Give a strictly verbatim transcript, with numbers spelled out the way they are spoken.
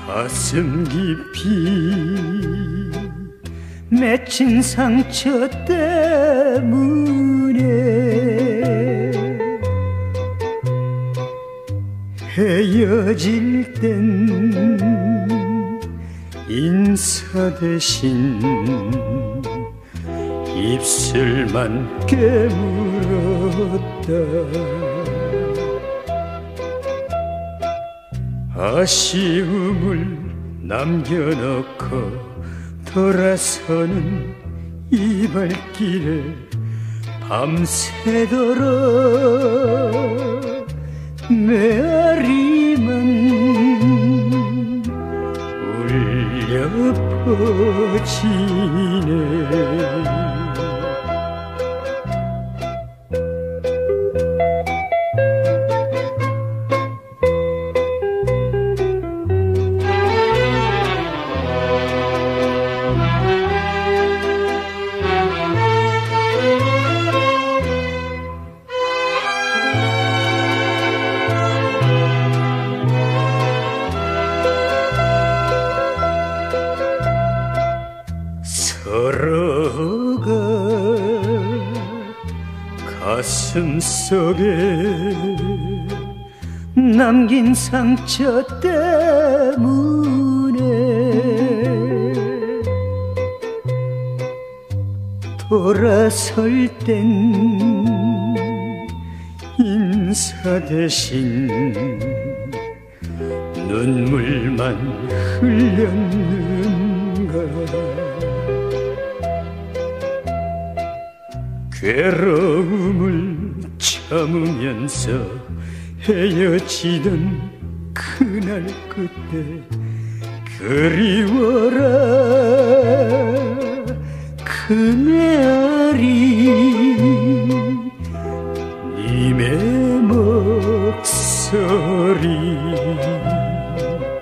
가슴 깊이 맺힌 상처 때문에 헤어질 땐 인사 대신 입술만 깨물었다. 아쉬움을 남겨놓고 돌아서는 이 발길에 밤새도록 메아리만 울려 퍼지네. 서로가 가슴 속에 남긴 상처 때문에 돌아설 땐 인사 대신 눈물만 흘렸는가. 괴로움을 참으면서 헤어지던 그날 그때 그리워라 그 메아리 님의 목소리.